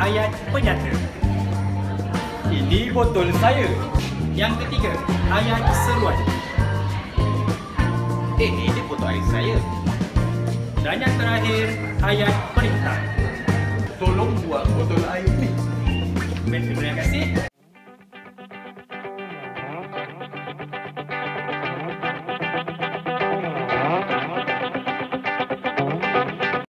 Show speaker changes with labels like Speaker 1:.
Speaker 1: ayat penyata.
Speaker 2: Ini botol saya.
Speaker 1: Yang ketiga, ayat seruan.
Speaker 2: Ini botol air saya.
Speaker 1: Dan yang terakhir, ayat perintah.
Speaker 2: Tolong buat botol air ni.
Speaker 1: Terima kasih.